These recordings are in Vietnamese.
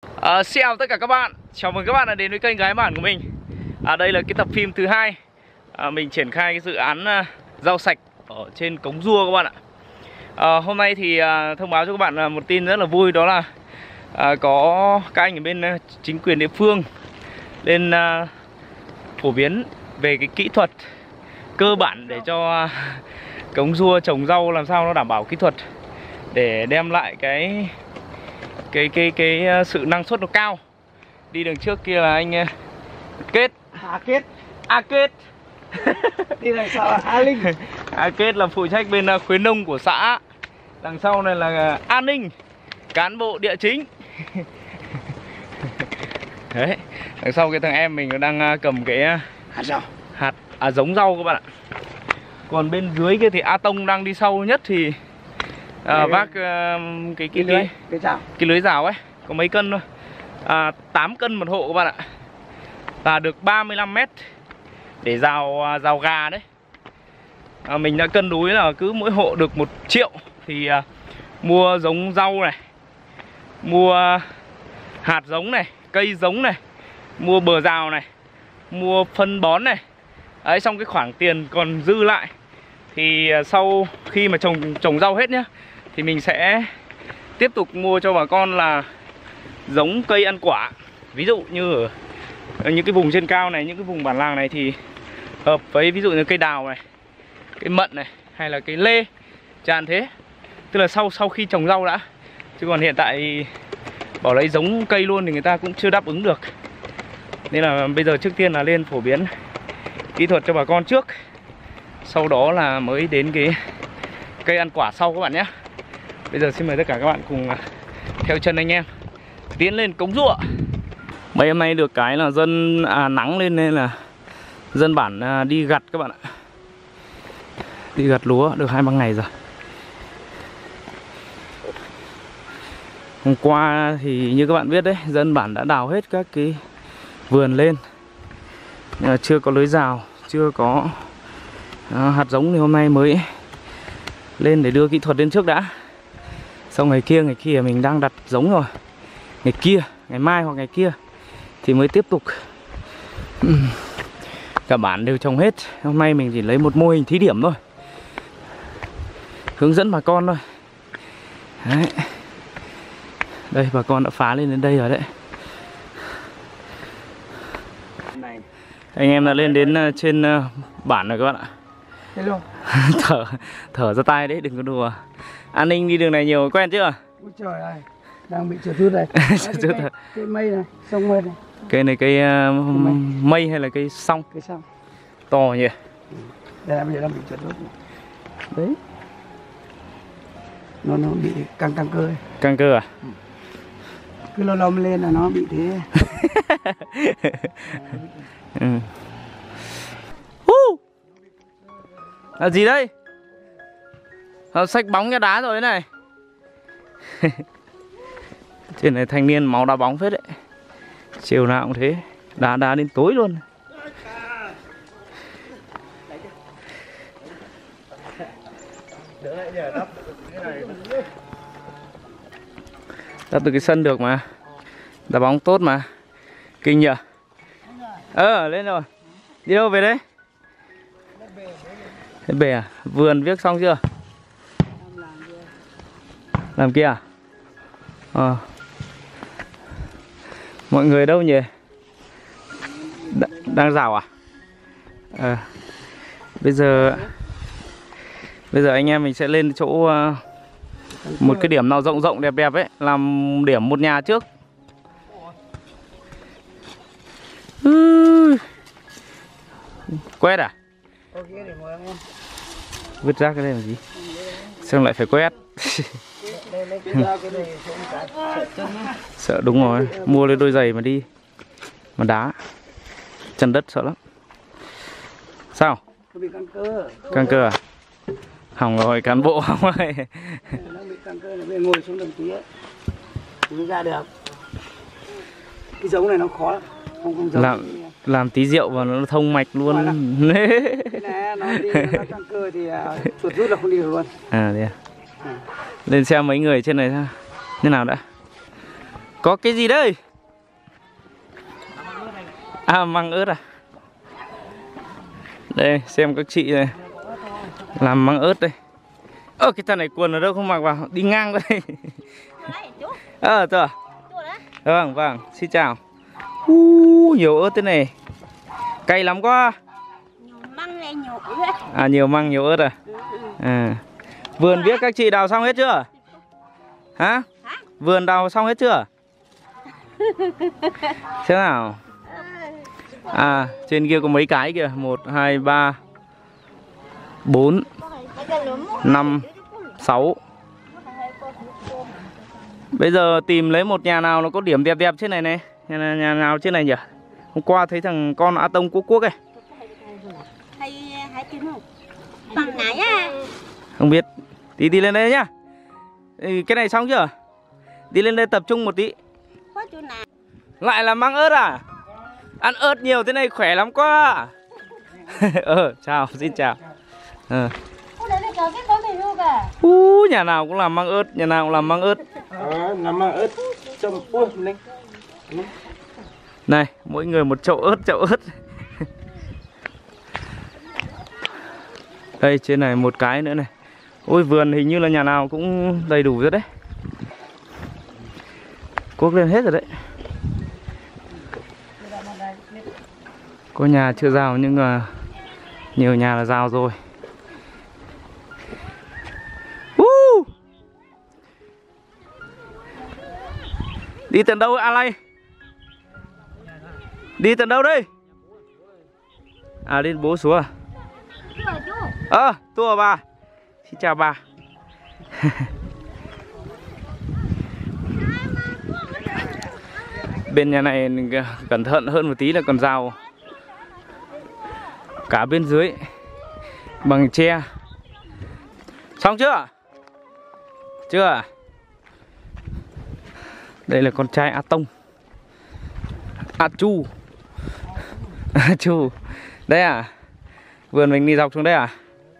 Xin chào tất cả các bạn, chào mừng các bạn đã đến với kênh Gái Bản của mình. Đây là cái tập phim thứ hai. Mình triển khai cái dự án rau sạch ở trên Cống Rua các bạn ạ. Hôm nay thì thông báo cho các bạn một tin rất là vui, đó là có các anh ở bên chính quyền địa phương lên phổ biến về cái kỹ thuật cơ bản để cho Cống Rua trồng rau làm sao nó đảm bảo kỹ thuật để đem lại cái sự năng suất nó cao. Đi đường trước kia là anh Kết Kết đi đằng sau là A Linh. Kết là phụ trách bên khuyến nông của xã. Đằng sau này là An Ninh, cán bộ địa chính. Đấy, đằng sau cái thằng em mình nó đang cầm cái giống rau các bạn ạ. Còn bên dưới kia thì A Tông đang đi sau nhất thì vác cái lưới rào ấy, có mấy cân thôi, 8 cân một hộ các bạn ạ, và được 35 mét để rào gà đấy. Mình đã cân đối là cứ mỗi hộ được 1 triệu thì mua giống rau này, mua hạt giống này, cây giống này, mua bờ rào này, mua phân bón này. Đấy, xong cái khoản tiền còn dư lại thì sau khi mà trồng rau hết nhá, thì mình sẽ tiếp tục mua cho bà con là giống cây ăn quả. Ví dụ như ở những cái vùng trên cao này, những cái vùng bản làng này thì hợp với ví dụ như cây đào này, cây mận này, hay là cây lê, chẳng thế. Tức là sau khi trồng rau đã. Chứ còn hiện tại bỏ lấy giống cây luôn thì người ta cũng chưa đáp ứng được. Nên là bây giờ trước tiên là lên phổ biến kỹ thuật cho bà con trước, sau đó là mới đến cái cây ăn quả sau các bạn nhé. Bây giờ xin mời tất cả các bạn cùng theo chân anh em tiến lên Cống Rua. Mấy hôm nay được cái là nắng lên nên là dân bản đi gặt các bạn ạ. Đi gặt lúa được 2-3 ngày rồi. Hôm qua thì như các bạn biết đấy, dân bản đã đào hết các cái vườn lên, nhưng mà chưa có lưới rào, chưa có hạt giống, thì hôm nay mới lên để đưa kỹ thuật lên trước đã. Sau ngày kia mình đang đặt giống rồi. Ngày mai hoặc ngày kia thì mới tiếp tục. Cả bản đều trồng hết. Hôm nay mình chỉ lấy một mô hình thí điểm thôi, hướng dẫn bà con thôi. Đấy. Đây, bà con đã phá lên đến đây rồi đấy. Anh em đã lên đến trên bản rồi các bạn ạ. Thở ra tay đấy, đừng có đùa. An Ninh đi đường này nhiều quen chưa? Ôi trời ơi, đang bị trượt này. Cây mây này, sông mây này. Cây này cây mây hay là cây song? Cây song. To nhỉ? Đây là bây giờ đang bị trượt rút. Đấy. Nó bị căng cơ ấy. Căng cơ à? Cứ lâu lâu lên là nó bị thế. Là gì đây? Xách bóng cái đá rồi thế này. Trên này thanh niên máu đá bóng phết đấy. Chiều nào cũng thế, đá đến tối luôn. Đắp từ cái sân được mà. Đá bóng tốt mà. Kinh nhỉ? Lên rồi. Đi đâu về đấy? Thế bể à? Vườn viết xong chưa? Làm kia à? Mọi người đâu nhỉ? Đang rào à? Bây giờ anh em mình sẽ lên chỗ một cái điểm nào rộng đẹp ấy, làm điểm một nhà trước. Quét à? Vứt rác cái đây làm gì? Xong lại phải quét. Sợ, đúng rồi, mua lấy đôi giày mà đi mà đá chân đất sợ lắm. Sao? Căng cơ à? Hỏng rồi, cán bộ hỏng rồi. Nó bị căng cơ, nó ngồi xuống đồng tí ấy mới ra được. Cái giống này nó khó lắm, không giống làm tí rượu và nó thông mạch luôn. Cái này nó đi, nó căng cơ thì chuột rút là không đi được luôn. À thế à? Lên xem mấy người trên này thế nào đã. Có cái gì đây? À, măng ớt à? Đây, xem các chị này làm măng ớt đây. Cái thằng này quần ở đâu không mặc vào, đi ngang qua đây. Tôi vâng, vâng, xin chào. Nhiều ớt thế này. Cay lắm quá. Măng này nhiều ớt. À, nhiều măng, nhiều ớt à? À. Vườn biết các chị đào xong hết chưa? Hả? Vườn đào xong hết chưa? Thế nào? À, trên kia có mấy cái kìa. 1, 2, 3 4 5 6. Bây giờ tìm lấy một nhà nào nó có điểm đẹp đẹp trên này này. Nhà nào trên này nhỉ? Hôm qua thấy thằng con A Tông cuốc cuốc ấy. Bằng này á. Không biết. Đi lên đây nhá. Cái này xong chưa? Đi lên đây tập trung một tí. Lại là măng ớt à? Ăn ớt nhiều thế này khỏe lắm quá. Chào, xin chào. Nhà nào cũng làm măng ớt, nhà nào cũng làm măng ớt. Làm măng ớt trong lên. Này, mỗi người một chậu ớt, Đây, trên này một cái nữa này. Ôi, vườn hình như là nhà nào cũng đầy đủ rồi đấy. Cuốc lên hết rồi đấy. Có nhà chưa rào nhưng mà nhiều nhà là rào rồi. Đi tận đâu Alay? Đi tận đâu đây? À, lên bố xuống à? Tua bà. Xin chào bà. Bên nhà này cẩn thận hơn một tí là còn rào cả bên dưới bằng tre. Xong chưa? Chưa? Đây là con trai A Tông. A Chu. A Chu. Đây à? Vườn mình đi dọc xuống đây à?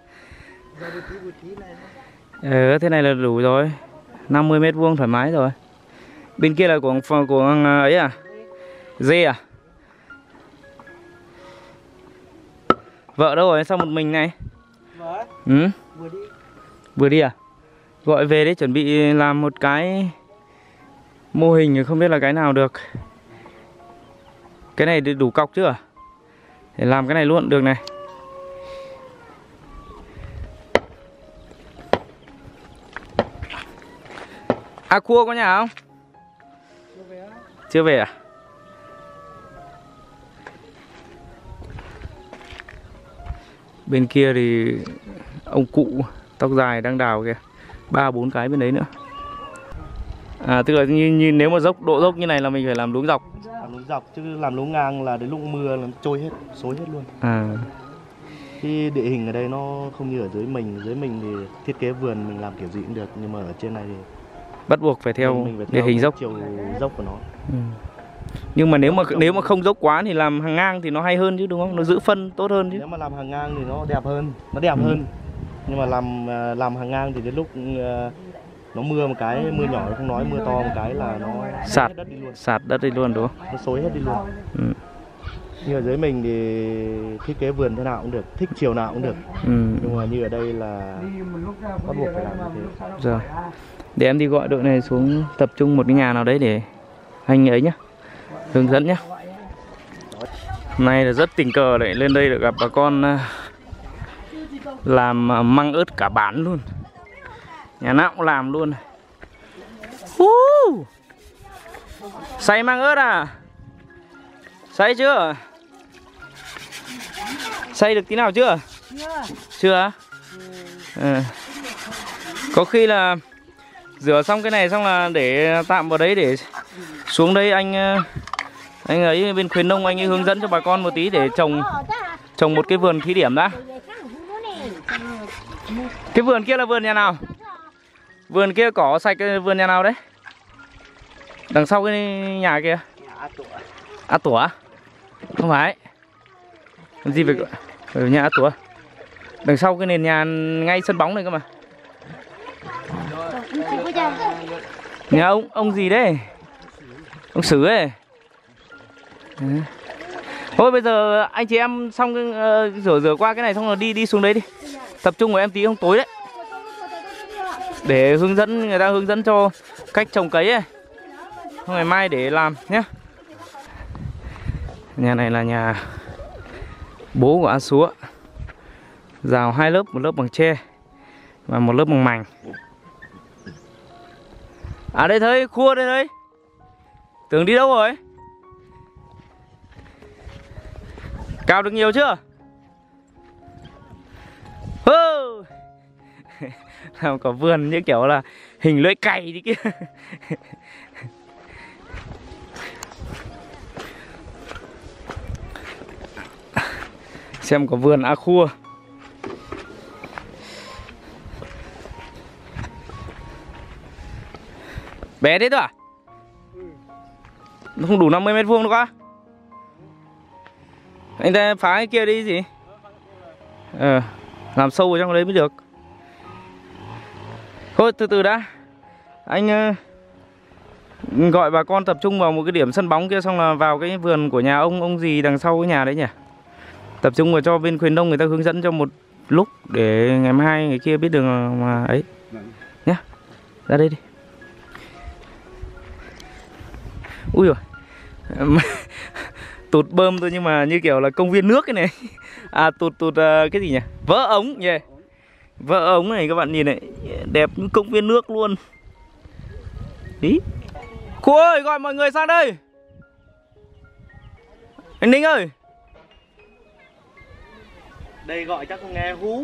Thế này là đủ rồi. 50 mét vuông thoải mái rồi. Bên kia là của ấy à? Dê à? Vợ đâu rồi? Sao một mình này? Vợ? Ừ? Vừa đi. Vừa đi à? Gọi về để chuẩn bị làm một cái mô hình, không biết là cái nào được. Cái này đủ cọc chưa? Để làm cái này luôn được này. À, cua có nhà không? Chưa về à? Bên kia thì ông cụ tóc dài đang đào kìa. 3-4 cái bên đấy nữa. À, tức là như nếu mà độ dốc như này là mình phải làm luống dọc. Làm luống dọc chứ làm luống ngang là đến lúc mưa là trôi hết, xối hết luôn. À. Cái địa hình ở đây nó không như ở dưới mình thì thiết kế vườn mình làm kiểu gì cũng được, nhưng mà ở trên này thì bắt buộc phải theo địa hình dốc, chiều dốc của nó. Nhưng mà nếu mà không dốc quá thì làm hàng ngang thì nó hay hơn chứ đúng không? Nó giữ phân tốt hơn chứ. Nếu mà làm hàng ngang thì nó đẹp hơn, hơn. Nhưng mà làm hàng ngang thì đến lúc nó mưa một cái, mưa nhỏ không nói, mưa to một cái là nó sạt đất đi luôn đúng không? Nó xối hết đi luôn. Như ở dưới mình thì thiết kế vườn thế nào cũng được, thích chiều nào cũng được. Nhưng mà như ở đây là bắt buộc phải làm như thế. Rồi. Để em đi gọi đội này xuống tập trung một cái nhà nào đấy để anh ấy nhá, hướng dẫn nhá. Nay là rất tình cờ lại lên đây được gặp bà con làm măng ớt cả bản luôn. Nhà nào cũng làm luôn. Xay măng ớt à? Xay chưa? Xay được tí nào chưa? Chưa á? Có khi là rửa xong cái này xong là để tạm vào đấy, để xuống đây anh ấy bên khuyến nông anh ấy hướng dẫn cho bà con một tí để trồng một cái vườn thí điểm đã. Cái vườn kia là vườn nhà nào? Vườn kia cỏ sạch, vườn nhà nào đấy? Đằng sau cái nhà kia. A Tủa? Không phải. Làm gì về nhà A Tủa? Đằng sau cái nền nhà ngay sân bóng này cơ mà. Nhà ông gì đấy? Ông Sử ấy. Đấy. Thôi bây giờ anh chị em xong rửa qua cái này xong rồi đi xuống đấy đi. Tập trung của em tí không tối đấy. Để hướng dẫn người ta hướng dẫn cho cách trồng cấy ấy. Ngày mai để làm nhé. Nhà này là nhà bố của A Súa. Rào 2 lớp, một lớp bằng tre và một lớp bằng mảnh. À đây thấy, khua đây thấy. Tưởng đi đâu rồi? Cào được nhiều chưa? Hơ. Làm cả vườn như kiểu là hình lưỡi cày đi kia. Xem có vườn A Khua. Bé thế thôi à? Nó không đủ 50 mét vuông đâu quá. Anh ta phá cái kia đi gì? Làm sâu ở trong đấy mới được. Thôi từ từ đã. Anh gọi bà con tập trung vào một cái điểm sân bóng kia, xong là vào cái vườn của nhà ông gì đằng sau cái nhà đấy nhỉ. Tập trung vào cho bên khuyến nông người ta hướng dẫn cho một lúc để ngày mai người kia biết đường mà ấy nhá. Ra đây đi. Ui rồi. Tụt bơm thôi nhưng mà như kiểu là công viên nước cái này. À tụt cái gì nhỉ? Vỡ ống nhỉ. Vỡ ống này các bạn nhìn này, đẹp như công viên nước luôn. Ý. Cô ơi, gọi mọi người sang đây. Anh Ninh ơi. Đây gọi chắc không nghe hú.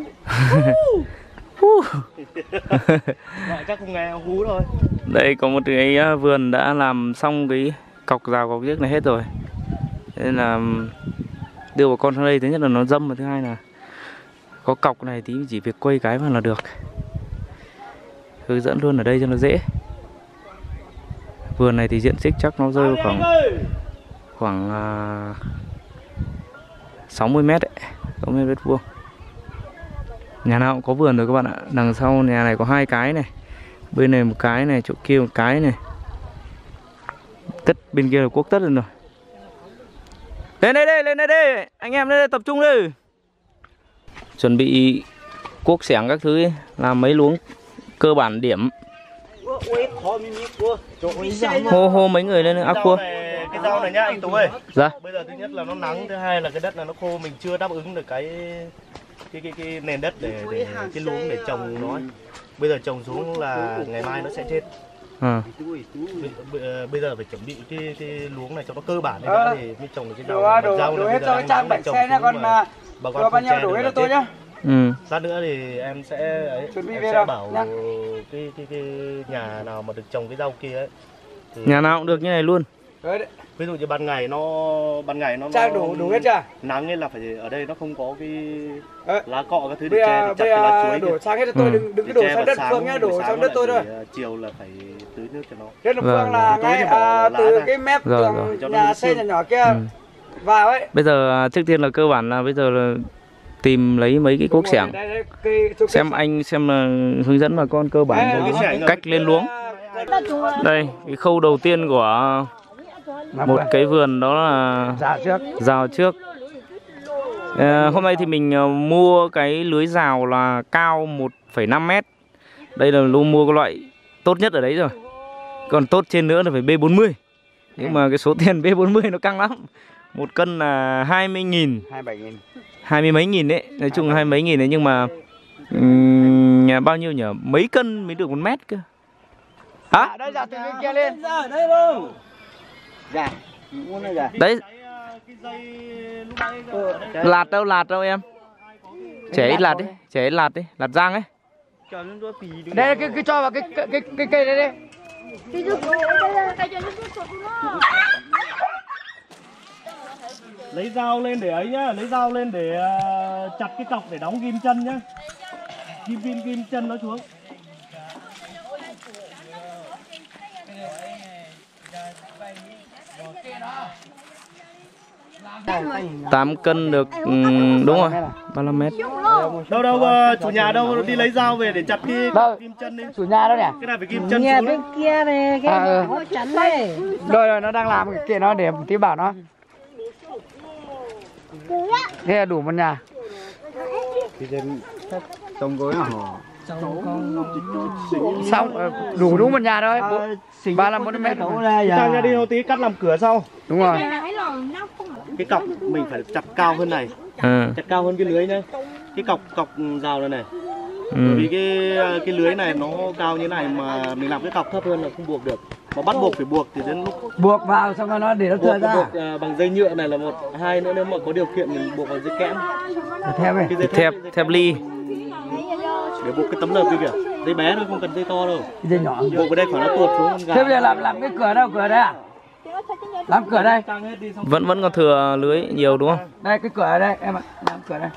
Gọi chắc không nghe hú thôi. Đây có một cái vườn đã làm xong cái cọc rào cọc giếc này hết rồi. Nên là đưa bà con sang đây, thứ nhất là nó dâm, và thứ hai là có cọc này tí chỉ việc quay cái mà là được. Hướng dẫn luôn ở đây cho nó dễ. Vườn này thì diện tích chắc nó rơi khoảng 60 mét đấy, 60 mét vuông. Nhà nào cũng có vườn rồi các bạn ạ. Đằng sau nhà này có 2 cái này, bên này một cái này, chỗ kia một cái này. Tất bên kia là cuốc tất rồi. Lên đây đây, anh em lên đây tập trung đi. Chuẩn bị cuốc xẻng các thứ ấy, làm mấy luống cơ bản điểm. Hô mấy người lên áp cua. Cái rau này nhá anh Tú ơi. Dạ. Bây giờ thứ nhất là nó nắng, thứ hai là cái đất là nó khô, mình chưa đáp ứng được cái nền đất để cái luống để trồng nó. Bây giờ trồng xuống là ngày mai nó sẽ chết. Bây giờ phải chuẩn bị cái luống này cho nó cơ bản nữa thì mới trồng được cái rau. Rau đổ hết cho cái trang bạch xe nhá, còn cho bao nhiêu đổ hết cho tôi nhá. Lát nữa thì em sẽ chuẩn bị em về sẽ đâu bảo nhá. cái nhà nào mà được trồng cái rau kia ấy thì nhà nào cũng được như này luôn. Ví dụ như ban ngày nó Trang đủ hết chưa? Nắng ấy là phải ở đây nó không có cái lá cọ các thứ để che thì chặt cái lá chuối đổ sang hết cho tôi, đừng có đổ sang đất Phương nhá, đổ sang đất tôi thôi. Chiều là phải tưới nước cho nó. Đất Phương là ngay từ cái mép tường nhà xây nhà nhỏ kia vào ấy. Bây giờ trước tiên là cơ bản là bây giờ là tìm lấy mấy cái cuốc xẻng. Xem anh xem là hướng dẫn bà con cơ bản về cách lên luống. Đây, cái khâu đầu tiên của một cái vườn đó là rào trước. Hôm nay thì mình mua cái lưới rào là cao 1,5 mét. Đây là mua cái loại tốt nhất ở đấy rồi. Còn tốt trên nữa là phải B40. Nhưng mà cái số tiền B40 nó căng lắm. 1 cân là 20.000, 20 mấy nghìn đấy. Nói chung là 20 mấy nghìn đấy, nhưng mà bao nhiêu nhỉ? Mấy cân mới được 1 mét cơ. Hả? Đây giả từ bên kia lên. Đây không? Dạ. Đấy. Lạt đâu em? Trẻ ít lạt đi, trẻ ít lạt đi, lạt rang ấy. Đây cái cho vào cái cây đây đi. Lấy dao lên để ấy nhá, lấy dao lên để chặt cái cọc để đóng ghim chân nhá. Ghim chân nó xuống. 8 cân được đúng rồi, 35 mét. Đâu chủ nhà đâu đi lấy dao về để chặt cái kim chân đi. Chủ nhà đâu nhỉ? Cái này phải kim chân Nhà xuống đấy. bên kia này cái hố chắn này. Rồi nó đang làm cái kia nó để tí bảo nó. Thế là đủ một nhà. Trông gối hả? Xong đủ đúng một nhà thôi. 35 mét. Sang nhà đi một tí cắt làm cửa sau. Đúng rồi. Cái cọc mình phải chặt cao hơn này. Chặt cao hơn cái lưới nhá. Cái cọc rào này này. Bởi vì cái lưới này nó cao như này mà mình làm cái cọc thấp hơn là không buộc được. Mà bắt buộc phải buộc thì đến lúc Buộc vào xong rồi nó để nó thừa ra. buộc bằng dây nhựa này là một, hai nữa nếu mà có điều kiện mình buộc bằng dây kẽm. Thép này. Cái dây Thép ly. để buộc cái tấm lợp kia kìa. Dây bé thôi, không cần dây to đâu. Dây nhỏ. Buộc vào đây khỏi nó tuột xuống con gà. Thế bây giờ làm cái cửa đâu? Cửa đây à? Làm cửa đây. Vẫn còn thừa lưới nhiều đúng không? Đây cái cửa ở đây em ạ. Làm cửa đây.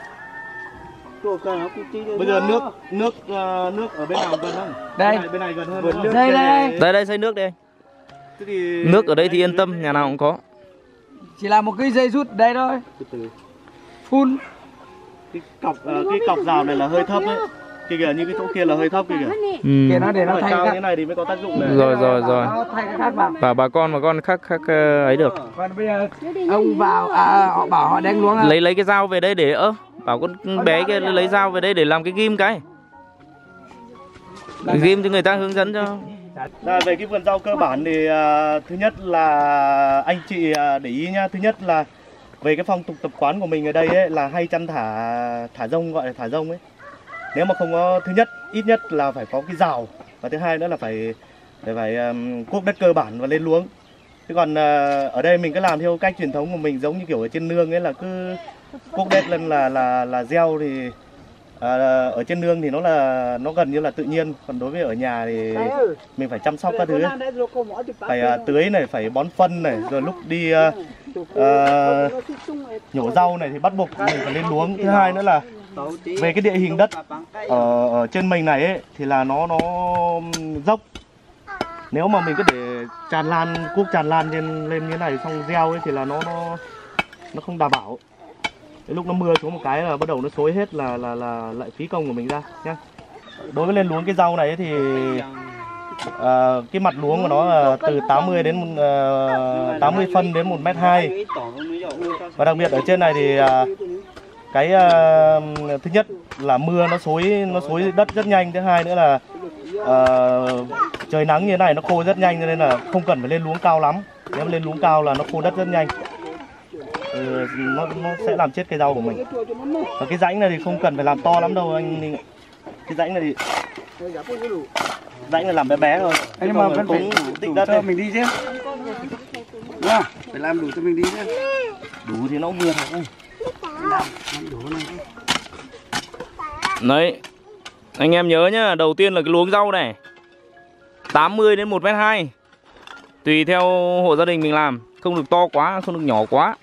Bây giờ nước ở bên nào gần không? Đây. Bên này gần hơn. Đây đây. Đây xây nước đây. Nước ở đây thì yên tâm, nhà nào cũng có. Chỉ là một cái dây rút đây thôi. Phun. Cái cọc rào này là hơi thấp đấy. Kìa như cái chỗ kia là hơi thấp kìa. Kìa nó để nó thay cao các. như này thì mới có tác dụng này. Rồi. Nó thay cái khác vào. Bảo bà con khác ấy được. Còn bây giờ ông vào họ bảo họ đánh luống. Lấy cái dao về đây để bảo con bé kia lấy dao về đây để làm cái ghim cái. Ghim cho người ta hướng dẫn cho. Về cái vườn rau cơ bản thì thứ nhất là anh chị để ý nhá. Thứ nhất là về cái phong tục tập quán của mình ở đây ấy, là hay chăn thả rông, gọi là thả rông ấy. Nếu mà không có, thứ nhất ít nhất là phải có cái rào, và thứ hai nữa là phải cuốc đất cơ bản và lên luống. Chứ còn ở đây mình cứ làm theo cách truyền thống của mình, giống như kiểu ở trên nương ấy, là cứ cuốc đất lên là gieo. Thì ở trên nương thì nó gần như là tự nhiên, còn đối với ở nhà thì mình phải chăm sóc các thứ ấy. Phải tưới này, phải bón phân này, rồi lúc đi nhổ rau này thì bắt buộc mình phải lên luống. Thứ hai nữa là về cái địa hình đất ở trên mình này ấy, thì là nó dốc. Nếu mà mình cứ để tràn lan, cuốc tràn lan lên như này xong gieo ấy thì là nó không đảm bảo. Đến lúc nó mưa xuống một cái là bắt đầu nó xối hết là lại phí công của mình ra nhá. Đối với lên luống cái rau này ấy thì cái mặt luống của nó là từ 80 phân đến 1,2 m. Và đặc biệt ở trên này thì cái thứ nhất là mưa nó xối đất rất nhanh. Thứ hai nữa là trời nắng như thế này nó khô rất nhanh, cho nên là không cần phải lên luống cao lắm. Nếu mà lên luống cao là nó khô đất rất nhanh. Nó sẽ làm chết cây rau của mình. Và cái rãnh này thì không cần phải làm to lắm đâu anh Ninh ạ. Cái rãnh này thì rãnh là làm bé bé thôi. Nhưng mà vẫn phải tích đất cho mình đi chứ. Đúng không? Phải làm đủ cho mình đi chứ. Đủ thì nó cũng vừa thôi. Làm đủ này. Đấy. Anh em nhớ nhá, đầu tiên là cái luống rau này 80 đến 1,2 m. Tùy theo hộ gia đình mình làm, không được to quá, không được nhỏ quá.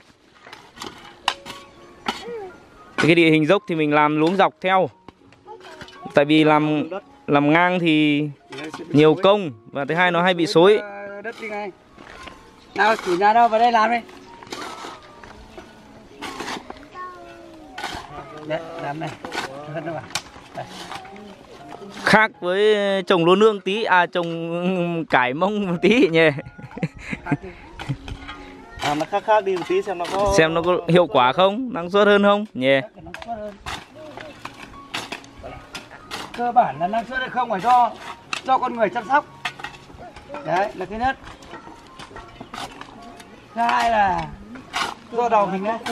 Cái địa hình dốc thì mình làm luống dọc theo. Tại vì làm ngang thì nhiều công, và thứ hai nó hay bị xối. Đất đi ngay. Nào chủ nhà đâu vào đây làm đi. Đấy, làm này. Khác với trồng lúa nương tí, trồng cải mông một tí nhỉ. Nó khác đi một tí xem nó có hiệu quả không, năng suất hơn không nhỉ. Cơ bản là năng suất hay không phải do con người chăm sóc. Đấy là cái nhất. Thứ hai là do đầu mình đấy.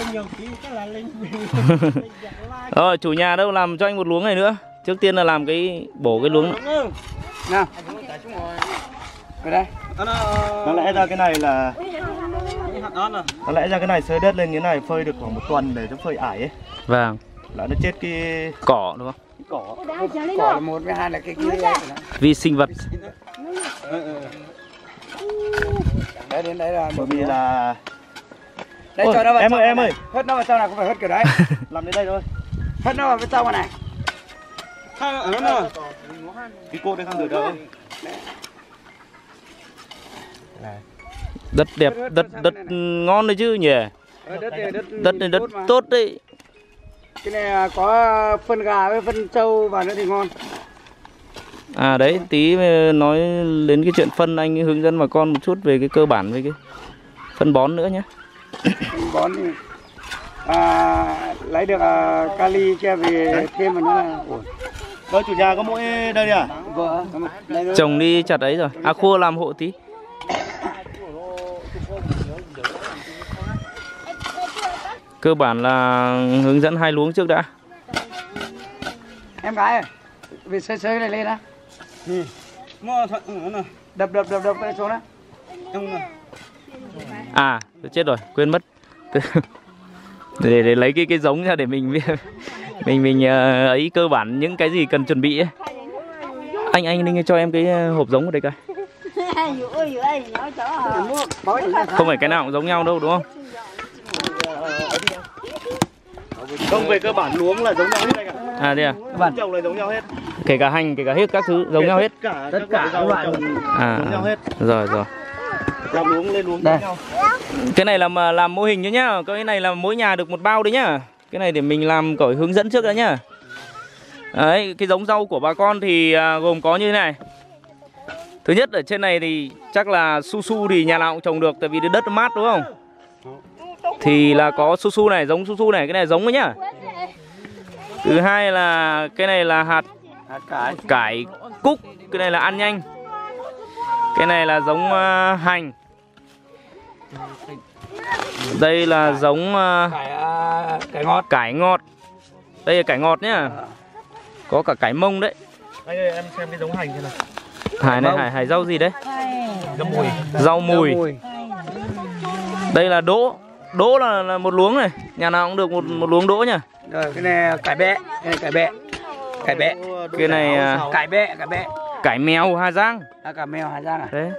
Rồi chủ nhà đâu làm cho anh một luống này nữa. Trước tiên là làm bổ cái luống. Nào. Ở đây. Nó lẽ ra cái này là xới đất lên như thế này phơi được khoảng 1 tuần để cho phơi ải ấy. Vâng. Là nó chết cái Cỏ đúng không? Cái cỏ. Cỏ là một, với hai là cái kia đấy. Vi sinh vật. Đấy đến đấy là bởi vì là đây. Ôi, cho nó vào em ơi. Hất nó vào trong này, không phải hất kiểu đấy. Làm đến đây thôi. Hất nó vào bên trong này. Cái cột đây không được đâu. Đất đẹp, đất ngon đấy chứ nhỉ. Đất này đất tốt đấy. Cái này có phân gà với phân trâu vào nữa thì ngon. À đấy, tí nói đến cái chuyện phân, anh hướng dẫn bà con một chút về cái cơ bản về cái phân bón nữa nhé. Phân bón thì lấy được kali kia về thêm vào nữa là ổn. Vâng, chủ nhà có mỗi đây đi à? Vâng. Trồng đi chặt ấy rồi. À, khua làm hộ tí. Cơ bản là hướng dẫn 2 luống trước đã. Em gái ơi, về sới cái này lên á. Đập cái này xuống đó. À, chết rồi, quên mất. để lấy cái giống ra để mình ấy cơ bản những cái gì cần chuẩn bị ấy. Anh Ninh cho em cái hộp giống ở đây coi. Không phải cái nào cũng giống nhau đâu đúng không? Không, về cơ bản luống là giống nhau hết anh ạ. À thế à? Trồng là giống nhau hết. Kể cả hành, kể cả hết các thứ giống nhau hết. Tất cả các loại giống nhau hết. Rồi. Làm luống lên luống giống nhau. Cái này làm mô hình nhá. Cái này là mỗi nhà được một bao đấy nhá. Cái này để mình làm cởi hướng dẫn trước đã nhá. Đấy, cái giống rau của bà con thì gồm có như thế này. Thứ nhất ở trên này thì chắc là su thì nhà nào cũng trồng được, tại vì đất mát đúng không? Thì là có su này, giống su này, cái này giống đấy nhá. Thứ hai là cái này là hạt cải cúc, cái này là ăn nhanh. Cái này là giống hành. Đây là giống cải ngọt. Đây là cải ngọt nhá. Có cả cải mông đấy. Anh ơi, em xem cái giống hành thế nào. Hải rau gì đấy? Rau mùi. Đây là đỗ. Đỗ là một luống này. Nhà nào cũng được một luống đỗ nhá. Rồi cái này cải bẹ. Cái này cải bẹ. Cái này cải bẹ. Cải mèo Hà Giang. Cải mèo Hà Giang à? Đấy.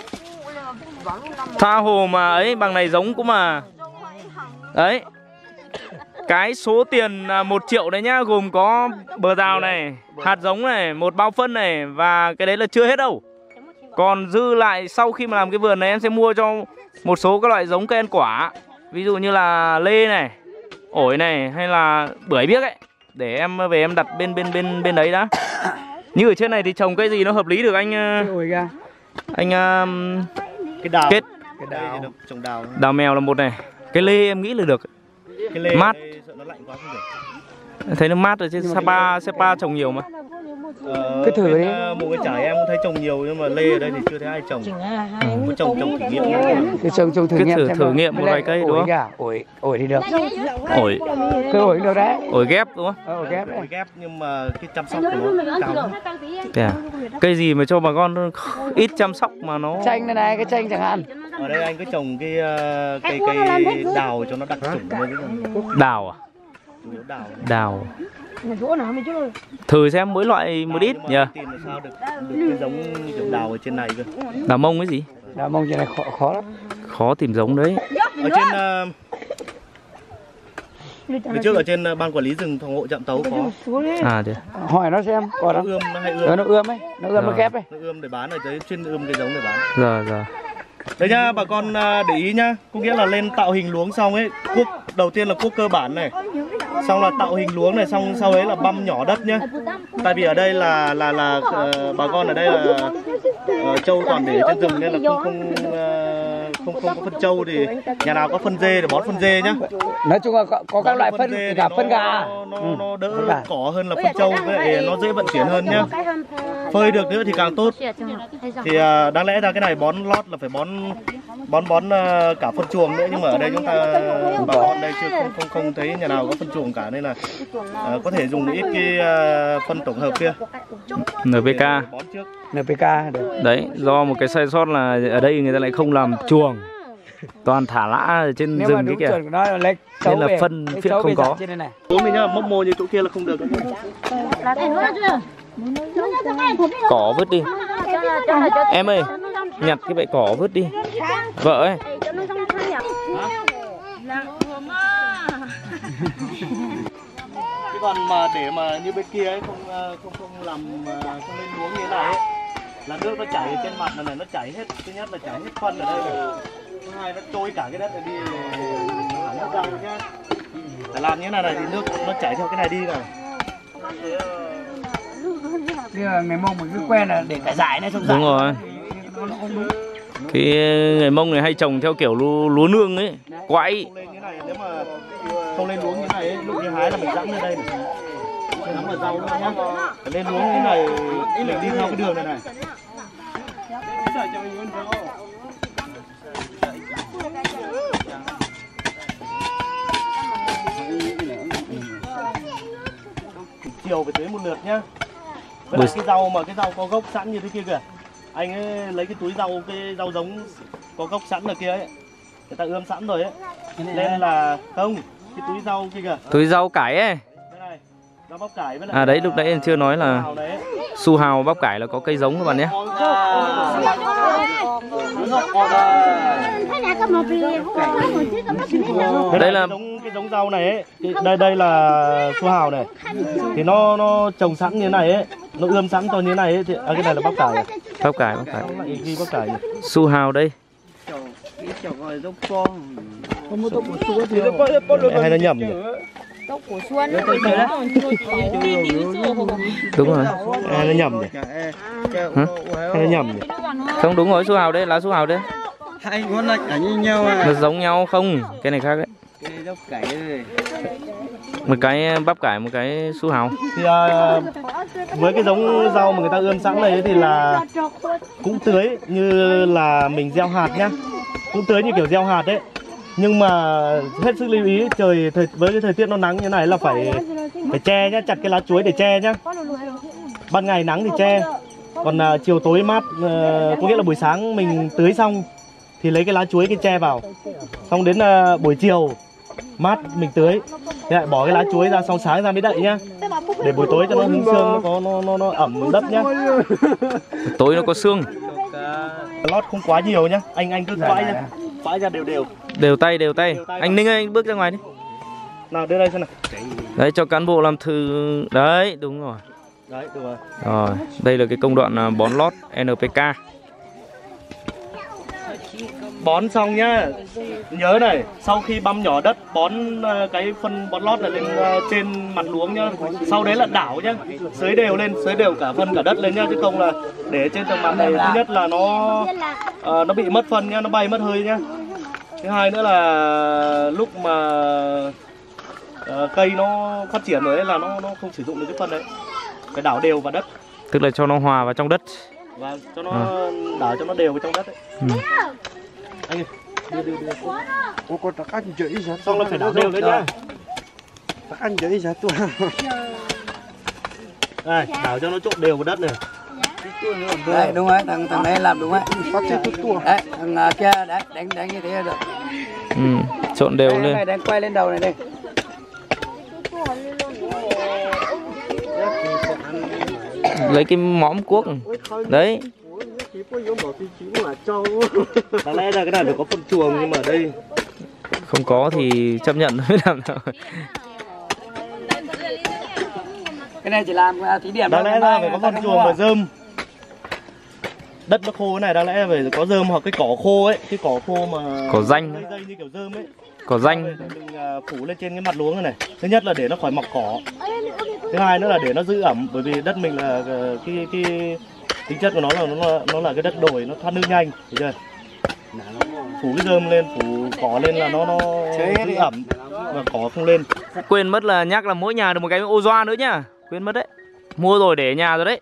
Tha hồ mà ấy bằng này giống cũng mà. Đấy. Cái số tiền 1 triệu đấy nhá, gồm có bờ rào này, hạt giống này, một bao phân này, và cái đấy là chưa hết đâu. Còn dư lại sau khi mà làm cái vườn này em sẽ mua cho một số các loại giống cây ăn quả. Ví dụ như là lê này, ổi này, hay là bưởi biếc ấy, để em về em đặt bên đấy đã. Như ở trên này thì trồng cây gì nó hợp lý được anh? Anh cái đào. Kết. Cái đào. Trồng đào. Đào mèo là một này. Cái lê em nghĩ là được. Cái lê mát. Sợ nó lạnh quá không được. Thấy nó mát ở trên Sapa trồng nhiều mà. Cứ thử đi. Một cái chải em cũng thấy trồng nhiều, nhưng mà lê ở đây thì chưa thấy ai trồng. Có trồng thử nghiệm. Cứ trồng thử nghiệm. Thử nghiệm một vài cây đúng không? Ổi thì được. Ổi. Cứ ổi được đấy. Ổi ghép đúng không? Ổi ghép đấy. Ổi ghép nhưng mà cái chăm sóc của nó cao. Cây gì mà cho bà con ít chăm sóc mà nó. Chanh này, cái chanh chẳng hạn. Ở đây anh cứ trồng cái cây đào cho nó đặc trưng hơn. Đào à? Đào. Thử xem mỗi loại một ít nhỉ. Tìm làm sao được cái giống kiểu đào ở trên này cơ. Đào mông cái gì? Đào mông trên này khó lắm. Khó tìm giống đấy. Ở trên ngày trước ở trên ban quản lý rừng phòng hộ Trạm Tấu có. À thế. Hỏi nó xem có đâu. Nó hay ươm. Nó ươm ấy, nó ươm nó ghép ấy. Nó ươm để bán ở đấy, chuyên ươm cái giống để bán. Rồi. Đấy nhá, bà con để ý nhá. Có nghĩa là lên tạo hình luống xong ấy, cuốc đầu tiên là cuốc cơ bản này. Xong là tạo hình luống này, xong sau ấy là băm nhỏ đất nhá. Tại vì ở đây là bà con ở đây là trâu toàn để trên rừng nên là không có phân trâu, thì nhà nào có phân dê để bón phân dê nhá. Nói chung là có các loại phân, cả phân gà. Nó đỡ cỏ hơn là phân trâu, với lại nó dễ vận chuyển hơn nhá. Phơi được nữa thì càng tốt. Thì đáng lẽ ra cái này bón lót là phải bón cả phân chuồng nữa, nhưng mà ở đây chúng ta bà con đây chưa không thấy nhà nào có phân chuồng cả, nên là có thể dùng ít cái phân tổng hợp kia. NPK. Bón trước. NPK được. Đấy, do một cái sai sót là ở đây người ta lại không làm chuồng, toàn thả lã ở trên rừng cái kìa. Nên là phân phiện không có. Uống mình nhá, mốc mô như chỗ kia là không được. Cỏ vứt đi. Em ơi, nhặt cái bãi cỏ vứt đi. Vợ ấy. Chứ còn mà để mà như bên kia ấy không làm không lên luống như thế này ấy, là nước nó chảy trên mặt này, nó chảy hết. Thứ nhất là chảy hết phân ở đây rồi. Thứ hai nó trôi cả cái đất này đi. Phải làm như thế này thì nước nó chảy theo cái này đi này. Bây giờ người Mông mình cứ quen là để cả dải này trong dải. Đúng rồi. Nó không đúng. Cái người Mông này hay trồng theo kiểu lúa nương ấy, quãi. Không lên như này, nếu mà không lên luống như này ấy, lúc đi hái là mình dẫm lên đây này. Dẫm vào rau luôn nhá. Lên luống như này để đi theo cái đường này này. Chiều phải tưới một lượt nhá. Với lại cái rau mà cái rau có gốc sẵn như thế kia kìa. Anh ấy lấy cái túi rau, cái rau giống có gốc sẵn ở kia ấy. Người ta ươm sẵn rồi ấy. Nên là không, cái túi rau kia kìa. Túi rau cải ấy. Đây này, rau bắp cải với lại. À đấy, lúc nãy em chưa nói là su hào bắp cải là có cây giống các bạn nhé. Đây là cái giống rau này ấy. Đây là su hào này. Thì nó trồng sẵn như thế này ấy, nó ươm sẵn to như thế này ấy thì cái này là bắp cải. bắp cải. Ghi bắp cải. Su hào đây. Hay nó nhầm nhỉ? Đúng rồi. Hay nó nhầm nhỉ? Hả? Hay nó nhầm nhỉ? Không, đúng rồi, su hào đây, lá su hào đây. Hai con là cả như nhau à. Nó giống nhau không? Cái này khác đấy. Cái bắp cải đây. Một cái bắp cải, một cái su hào. Thì với cái giống rau mà người ta ươm sẵn này thì là cũng tưới như là mình gieo hạt nhá, cũng tưới như kiểu gieo hạt đấy. Nhưng mà hết sức lưu ý với cái thời tiết nó nắng như này là phải che nhá, chặt cái lá chuối để che nhá. Ban ngày nắng thì che, còn chiều tối mát, có nghĩa là buổi sáng mình tưới xong thì lấy cái lá chuối cái che vào, xong đến buổi chiều mát mình tưới, thế lại bỏ cái lá chuối ra, xong sáng ra mới đậy nhá, để buổi tối cho nó hứng xương, nó ẩm đất nhá. Tối nó có xương. Lót không quá nhiều nhá, anh cứ quãi ra đều. Đều tay. Anh Ninh ơi, anh bước ra ngoài đi. Nào đưa đây xem nào. Đấy, cho cán bộ làm thử. Đấy, đúng rồi. Đấy, được rồi. Rồi, đây là cái công đoạn bón lót NPK. Bón xong nhá, nhớ này, sau khi băm nhỏ đất, bón cái phân bón lót này lên trên mặt luống nhá. Sau đấy là đảo nhá, xới đều lên, xới đều cả phân cả đất lên nhá, chứ không là để trên tầng mặt này, thứ nhất là nó bị mất phân nhá, nó bay mất hơi nhá. Thứ hai nữa là lúc mà cây nó phát triển rồi ấy là nó không sử dụng được cái phân đấy. Phải đảo đều vào đất. Tức là cho nó hòa vào trong đất. Và cho nó đảo cho nó đều vào trong đất ấy. Anh ơi, đưa. Xong là phải đảo đều lên nhá. Ăn chữ gì tôi. Đây, đảo cho nó trộn đều vào đất này. Đấy, đúng rồi, thằng đấy làm đúng đấy. Đấy, thằng kia đấy, đánh như thế là được. Trộn đều lên. Này đánh quay lên đầu này đây. Lấy cái mõm cuốc. Đấy. Đáng lẽ là cái này phải có phân chuồng, nhưng mà ở đây không có thì chấp nhận mới làm thôi. Cái này chỉ làm thí điểm. Đáng lẽ ra phải có phân chuồng và rơm. Đất nó khô cái này đáng lẽ phải có rơm hoặc cái cỏ khô ấy, cái cỏ khô mà cỏ ranh, dây như kiểu rơm ấy. Cỏ ranh mình phủ lên trên cái mặt luống này. Thứ nhất là để nó khỏi mọc cỏ. Thứ hai nữa là để nó giữ ẩm, bởi vì đất mình là cái tính chất của nó là cái đất đồi, nó thoát nước nhanh, hiểu chưa? Phủ cái rơm lên, phủ cỏ lên là nó giữ ẩm và cỏ không lên. Quên mất là nhắc là mỗi nhà được một cái ô doa nữa nhá. Quên mất đấy. Mua rồi để ở nhà rồi đấy.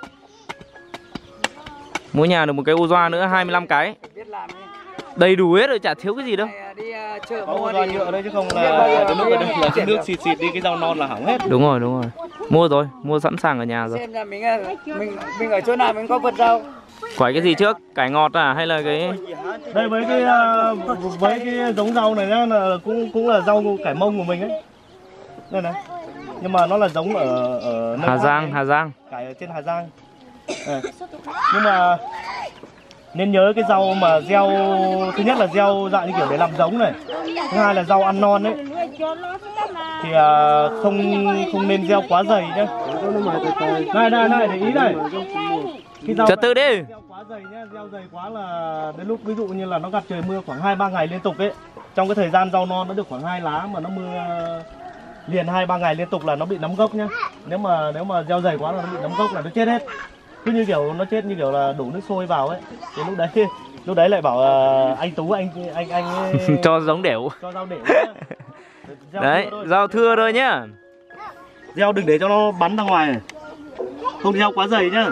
Mỗi nhà được một cái ô doa nữa, 25 cái. Đầy đủ hết rồi, chả thiếu cái gì đâu. Có ô doa nhựa đây chứ không là đến lúc là cái nước xịt đi cái rau non là hỏng hết. Đúng rồi. Mua rồi, mua sẵn sàng ở nhà rồi. Xem là mình ở chỗ nào mình có vật rau. Quải cái gì trước? Cải ngọt à hay là cái đây với cái giống rau này nhá, là cũng là rau cải Mông của mình ấy. Đây này. Nhưng mà nó là giống ở Hà Giang. Cải ở trên Hà Giang. Đây. Nhưng mà nên nhớ cái rau mà gieo, thứ nhất là gieo dạng như kiểu để làm giống này. Thứ hai là rau ăn non ấy. Thì không nên gieo quá dày nhá. Này để ý này. Trật tự đi. Gieo quá dày nhá, gieo dày quá là đến lúc ví dụ như là nó gặp trời mưa khoảng 2-3 ngày liên tục ấy, trong cái thời gian rau non nó được khoảng 2 lá mà nó mưa liền 2-3 ngày liên tục là nó bị nấm gốc nhá. Nếu mà gieo dày quá là nó bị nấm gốc là nó chết hết. Cứ như kiểu nó chết như kiểu là đổ nước sôi vào ấy. Thì lúc đấy lại bảo anh Tú anh cho giống đẻo. cho rau đẻo. Đấy, rau thưa thôi nhá. Gieo đừng để cho nó bắn ra ngoài này. Không gieo quá dày nhá.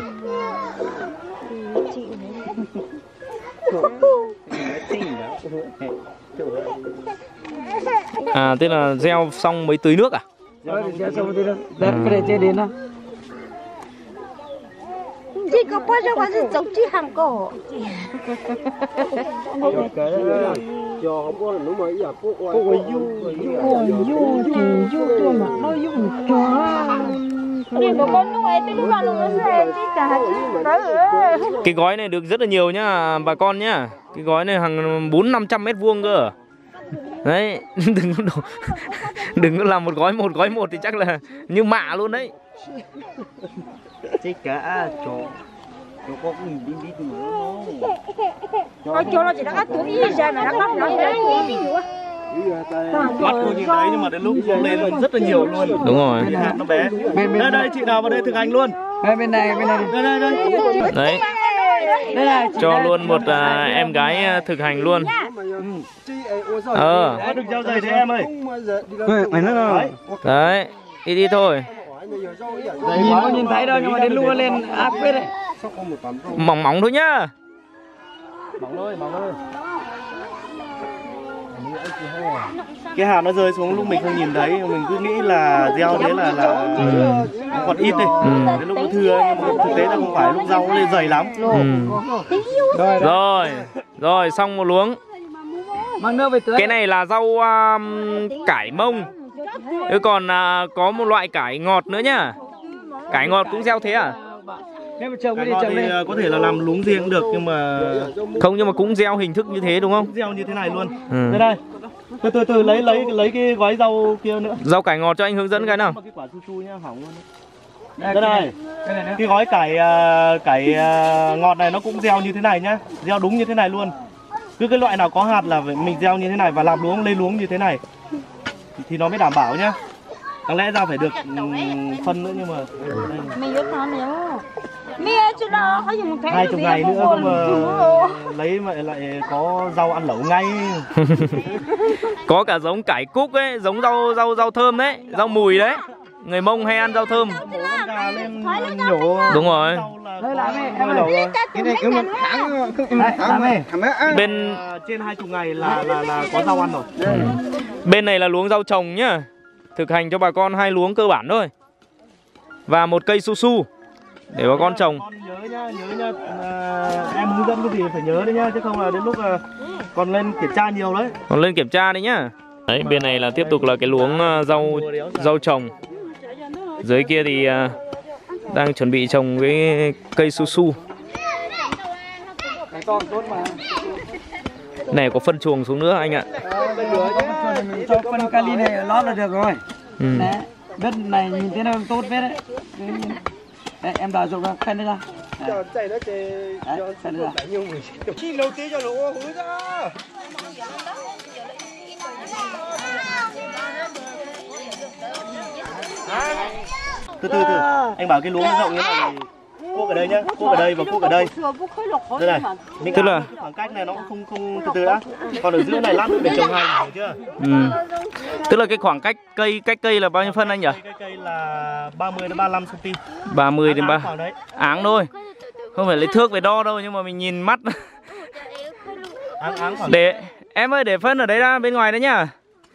À, tức là gieo xong mới tưới nước à? Gieo xong tưới nước. Đấy, cái này chơi đến nó. Chị có bao giờ có gì giống chị hàng cổ? Cái gói này được rất là nhiều nhá bà con nhá. Cái gói này hàng 400-500 mét vuông cơ. Đấy, đừng có làm một gói một thì chắc là như mạ luôn đấy. Chết cả chó có mình đi nữa. Cho nó chỉ đã cắt túi ra mà nó cắt nó Mắt cô nhìn thấy nhưng mà đến lúc lên lên rất là nhiều luôn. Đúng rồi. Hạt nó bé. Đây chị nào vào đây thực hành luôn. Bên này. Đấy. Cho luôn một em gái thực hành luôn. Đừng gieo dày thế em ơi. Đấy, đi thôi. Nhìn có nhìn thấy đâu nhưng mà đến lua lên áp quyết đấy. Mỏng mỏng thôi nhá. Mỏng thôi. Cái hạt nó rơi xuống lúc mình không nhìn thấy, mình cứ nghĩ là gieo thế là nó còn ít đi. Đến lúc nó thưa nhưng mà thực tế là không phải, lúc rau nó lên dày lắm. Rồi xong một luống. Mang nước về tưới. Cái này là rau cải mông. Chứ còn có một loại cải ngọt nữa nhá. Cải ngọt cũng gieo thế à? Nếu mà trồng Cái đi ngọt trồng thì đi. có thể là làm luống riêng cũng được nhưng mà Không, nhưng mà cũng gieo hình thức như thế đúng không? gieo như thế này luôn. Đây. Từ lấy cái gói rau kia nữa. Rau cải ngọt cho anh hướng dẫn cái nào. Cái quả su su nhá, hỏng luôn. Đây. Cái gói cải ngọt này nó cũng gieo như thế này nhá. Gieo đúng như thế này luôn. Cứ cái loại nào có hạt là mình gieo như thế này và làm luống lấy luống như thế này thì nó mới đảm bảo nhá. Đáng lẽ ra phải được phân nữa nhưng mà Mày có thằng nào? Mẹ chứ đó có dùng cái 20 ngày nữa mà lấy mà lại có rau ăn lẩu ngay. Có cả giống cải cúc ấy, giống rau thơm đấy, rau mùi đấy. Người Mông hay ăn rau thơm. Con gà lên nhổ. Đúng rồi. Cái này cứ một tháng. Bên trên 20 ngày là có rau ăn rồi. Bên này là luống rau trồng nhá. Thực hành cho bà con 2 luống cơ bản thôi. Và một cây su su để bà con trồng. Con nhớ nhá. Em hướng dẫn cái gì phải nhớ đấy nhá, chứ không là đến lúc còn lên kiểm tra nhiều đấy. Còn lên kiểm tra đấy nhá. Đấy, bên này là tiếp tục là cái luống rau trồng. Dưới kia thì đang chuẩn bị trồng cái cây su su. Này có phân chuồng xuống nữa anh ạ. Cho phân kali này lót là được rồi. Đấy, đất này nhìn thế nào tốt hết đấy. Đấy, em đào dụng ra khen đấy ra. Đấy, khen đấy ra. Khi đầu tiên cho nó ô hứa ra. Từ từ, anh bảo cái luống rộng như này cuốc ở đây nhá, cuốc ở đây và cuốc ở đây. Đây này, mình tức là khoảng cách này nó cũng không từ từ đã. Còn ở giữa này lát nữa để trồng hành, hiểu chưa? Tức là cái khoảng cách cây là bao nhiêu phân anh nhỉ? Cây là 30 đến 35 cm. 30 đến 3. Áng thôi. Không phải lấy thước về đo đâu nhưng mà mình nhìn mắt. Áng khoảng. Để em ơi, để phân ở đấy ra bên ngoài đấy nhá.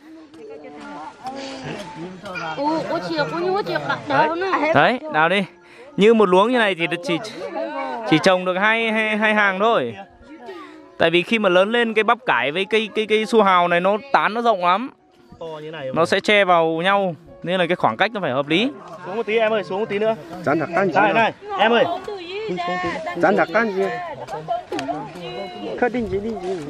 Đấy, đào đi. Như một luống như này thì chỉ trồng được hai hàng thôi. Tại vì khi mà lớn lên cái bắp cải với cây su hào này nó tán nó rộng lắm. Nó sẽ che vào nhau nên là cái khoảng cách nó phải hợp lý. Xuống một tí em ơi, xuống một tí nữa. Dán thật can gì? Này, em ơi. Dán thật can gì? Khất định gì đi gì.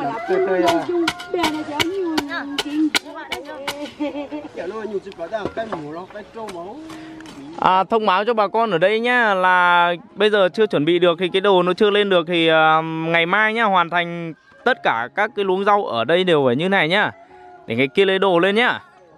Thông báo cho bà con ở đây nhá là bây giờ chưa chuẩn bị được thì cái đồ nó chưa lên được thì ngày mai nhá hoàn thành tất cả các cái luống rau ở đây đều phải như này nhá. Để cái kia lấy đồ lên nhá.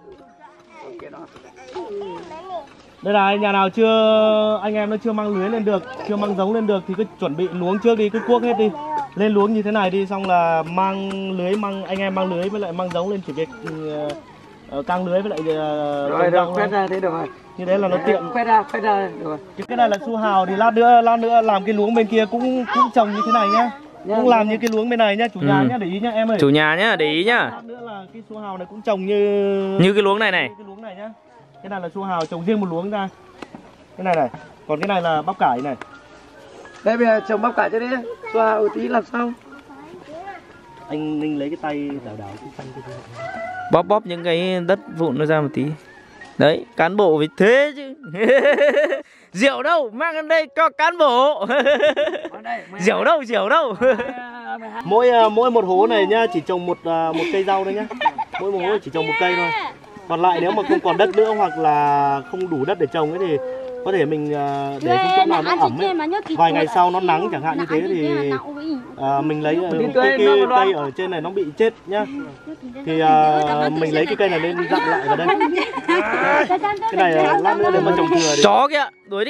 Đây là nhà nào chưa, anh em nó chưa mang lưới lên được, chưa mang giống lên được thì cứ chuẩn bị luống trước đi, cứ cuốc hết đi. Lên luống như thế này đi, xong là mang lưới, anh em mang lưới với lại mang giống lên chỉ việc căng lưới với lại rồi quét ra thế được rồi. Như thế là nó tiện. Quét ra được rồi. Cái này là su hào thì lát nữa làm cái luống bên kia cũng trồng như thế này nhá. Cũng làm như cái luống bên này nhá, chủ nhà nhá, để ý nhá em ơi. Chủ nhà nhá, để ý nhá. Lát nữa là cái su hào này cũng trồng như cái luống này này. Cái luống này nhá. Cái này là su hào trồng riêng một luống ra. Cái này này. Còn cái này là bắp cải này. Đây bây giờ trồng bắp cải cho đi. Su hào tí làm sao? Anh lấy cái tay đảo cái xanh cái Bóp những cái đất vụn nó ra một tí. Đấy, cán bộ phải thế chứ. Rượu đâu, mang lên đây cho cán bộ. Rượu đâu. Mỗi một hố này nhá, chỉ trồng một cây rau thôi nhá. Mỗi một hố chỉ trồng một cây thôi. Còn lại nếu mà không còn đất nữa hoặc là không đủ đất để trồng ấy thì có thể mình để không chỗ nào nó ẩm ấy. Vài ngày sau nó nắng chẳng hạn như thế thì mình lấy cái cây ở trên này nó bị chết nhá. Thì mình lấy cái cây này lên dặm lại vào đây. Cái này lát nữa để mà trồng thừa. Chó kìa, đuổi đi.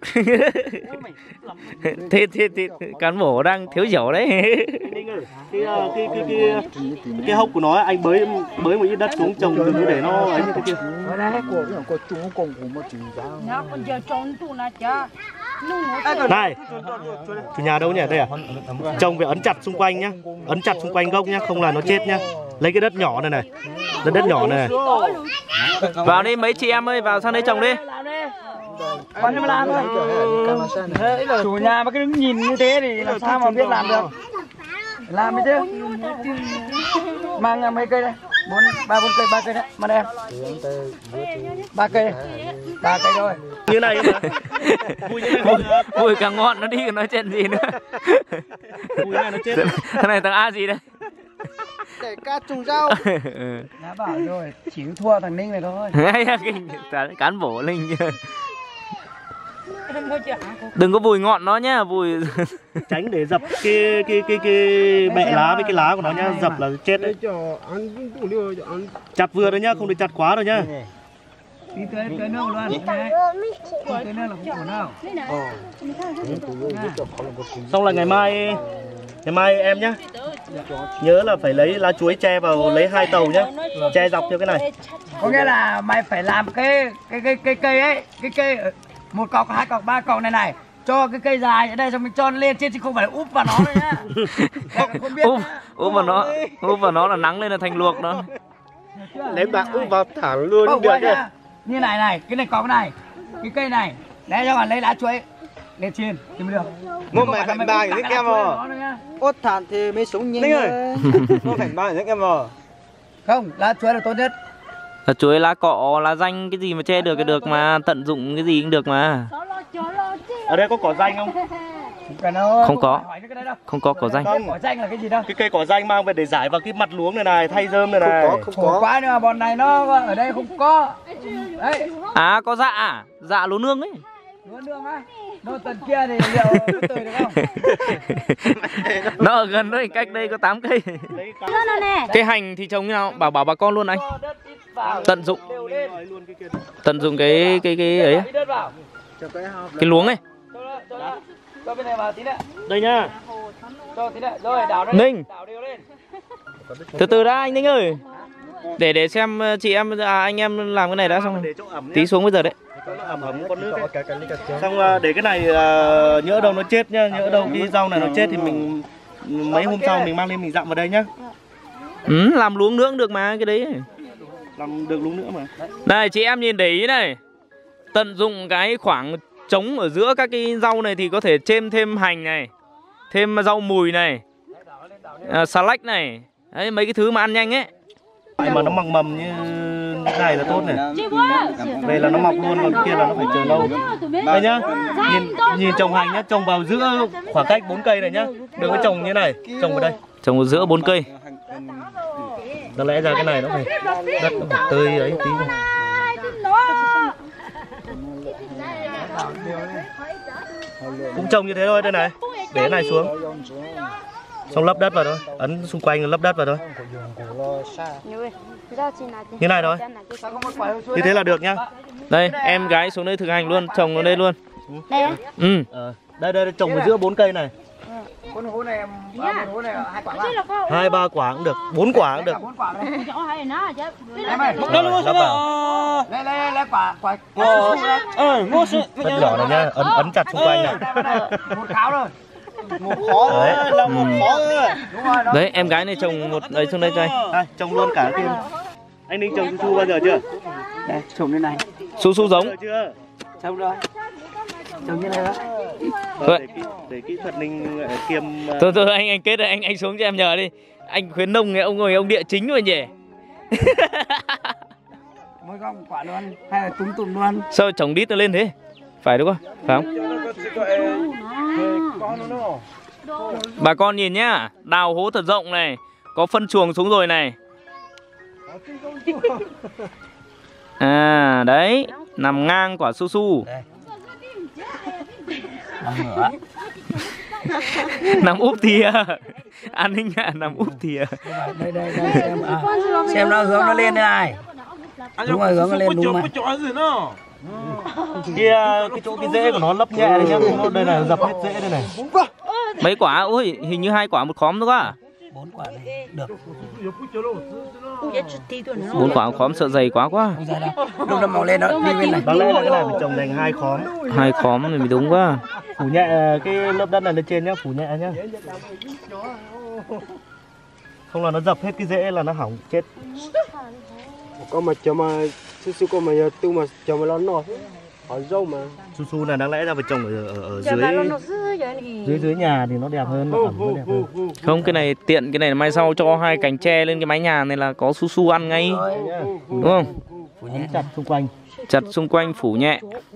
Thì cán bộ đang thiếu dầu đấy. Cái hốc của nó anh bới một ít đất xuống trồng đừng để nó ấy như thế kia. Này, chủ nhà đâu nhỉ? Đây à? Trồng phải ấn chặt xung quanh nhá, ấn chặt xung quanh gốc nhá, không là nó chết nhá. Lấy cái đất nhỏ này này, đất nhỏ này. Vào đi mấy chị em ơi, vào sang đây trồng đi. Còn em làm thôi. Chủ nhà mà cứ đứng nhìn như thế thì làm sao mà biết làm được. Làm đi chứ. Mang mấy cây đây. 3 cây đấy. Mà đây em. 3 cây. 3 cây thôi. Như này mà. Vui cả ngọn nó đi còn nói chuyện gì nữa. Vui này nó chết. Thằng này thằng A gì đây? Để ca trùng rau. Đã bảo rồi, chỉ thua thằng Ninh này thôi. Cán bộ Linh. Đừng có vùi ngọn nó nhá, vùi. Tránh để dập cái bẹ lá với cái lá của nó nhá, dập là chết đấy. Chặt vừa đấy nhá, không được chặt quá đâu nhá. Đi tới nước luôn. Tới nước là không ổn đâu. Xong là ngày mai em nhá. Nhớ là phải lấy lá chuối che vào, lấy 2 tàu nhá. Che dọc theo cái này. Có nghĩa là mày phải làm cái cây ấy, cái cây 1 cọc, 2 cọc, 3 cọc này. Cho cái cây dài ở đây xong mình cho nó lên trên chứ không phải là úp vào nó thôi nhá. Úp vào nó là nắng lên là thành luộc đó. Nếu bạn úp vào thẳng luôn không được nhá. Như này, cái này có cái này, cái cây này. Đấy cho bạn lấy lá chuối lên trên thì mới được. Một mẹ phải ba những em mà. Ốt thản thì mới sống nhanh. Một phải ba những em mà. Không, lá chuối là tốt nhất. Lá chuối, lá cọ, lá ranh cái gì mà che được cái được mà, tận dụng cái gì cũng được mà. Ở đây có cỏ ranh không? Không có cỏ ranh. Cỏ ranh là cái gì đâu? Cái cây cỏ ranh mang về để rải vào cái mặt luống này thay rơm này. Không có. Quá nhưng mà bọn này nó ở đây không có. Đấy. À có dạ lúa nương ấy. Lúa nương á. Nó tận kia thì liệu có tươi được không? Nó ở gần đấy, cách đây có 8 cây. Cái hành thì trồng như nào? Bảo bà con luôn anh. Tận dụng cái ấy. Cái luống ấy. Cho bên này vào tí nữa. Đây nhá. Cho tí nữa. Rồi đảo đây. Ninh. Từ từ đã anh Ninh ơi. Để xem chị em anh em làm cái này đã xong. Tí xuống bây giờ đấy. Ẩm con nước ấy. Xong để cái này nhỡ đâu nó chết nhá, nhỡ đâu cái rau này nó chết thì mình mấy hôm sau mình mang lên mình dặm vào đây nhá. Làm luống nữa cũng được mà cái đấy. Làm được luống nữa mà. Này chị em nhìn để ý này. Tận dụng cái khoảng trống ở giữa các cái rau này thì có thể thêm hành này, thêm rau mùi này, xà lách này. Đấy mấy cái thứ mà ăn nhanh ấy. Mà nó mầm như thế này là tốt này. Đây là nó mọc luôn, còn kia là nó phải chờ lâu. Đây nhá. Nhìn trồng hành nhá, trồng vào giữa khoảng cách 4 cây này nhá. Đừng có trồng như này, trồng vào đây. Trồng vào giữa 4 cây. Có lẽ ra cái này nó phải đất nó phải tươi ấy tí. Cũng trồng như thế thôi đây này. Để cái này xuống. Xong lấp đất vào thôi, ấn xung quanh lấp đất vào thôi. Như này thôi. Như thế là được nhá. Đây, em gái xuống đây thực hành luôn, trồng ở đây luôn. Đây á? Ừ. Đây trồng ở giữa 4 cây này. Con hố này một hố này 2 quả. 2 3 quả cũng được, 4 quả cũng được. 4 quả này. Chỗ hay nó chứ. Em ơi, Lắp vào. lấy quả Mua sự. Đất nhỏ này nhá, ấn chặt xung quanh này. một kháo rồi. Một khó Đấy. là một khó thôi. Đúng rồi đó. Đấy, em gái này trồng một đấy xuống đây cho anh. À, trồng luôn cả kia. Anh Ninh trồng su su bao giờ chưa? Đây, trồng lên này. Su su giống. Bao giờ chưa? Trồng rồi. Trồng như này đó. Thôi. Để kỹ thuật Ninh kiêm. Thôi anh kết rồi, anh xuống cho em nhờ đi. Anh khuyến nông ấy, ông ngồi ông địa chính rồi nhỉ. Mỗi gom quả luôn hay là túm luôn. Sao trồng đít nó lên thế? Phải đúng không? Phải không? Bà con nhìn nhá, đào hố thật rộng này, có phân chuồng xuống rồi này. À đấy, nằm ngang quả su su. Nằm úp thìa. An Ninh ạ, nằm úp thìa. Đây xem nó hướng nó lên đây này. Đúng rồi, hướng nó lên đúng mà. Kia cái chỗ cái rễ của nó lấp nhẹ đấy nhá, nó đây này dập hết rễ đây này. Mấy quả? Ui, hình như 2 quả một khóm thôi quá. 4 quả này được. 4 quả một khóm sợ dày quá. Lúc nó màu lên nó đi bên này. Đáng lẽ là cái này phải trồng thành 2 khóm. 2 khóm thì mới đúng quá. Phủ nhẹ cái lớp đất này lên trên nhá, phủ nhẹ nhá. Không là nó dập hết cái rễ là nó hỏng chết. Có mà chờ mà su con mà tu mà chờ mà nó ở dâu mà. Su su này đáng lẽ ra phải trồng ở dưới nhà thì nó đẹp hơn, nó ẩm nó đẹp hơn. Không, cái này tiện, cái này mai sau cho 2 cành tre lên cái mái nhà này là có su su ăn ngay. Đúng không? Phủ nhẹ chặt xung quanh. Chặt xung quanh phủ nhẹ.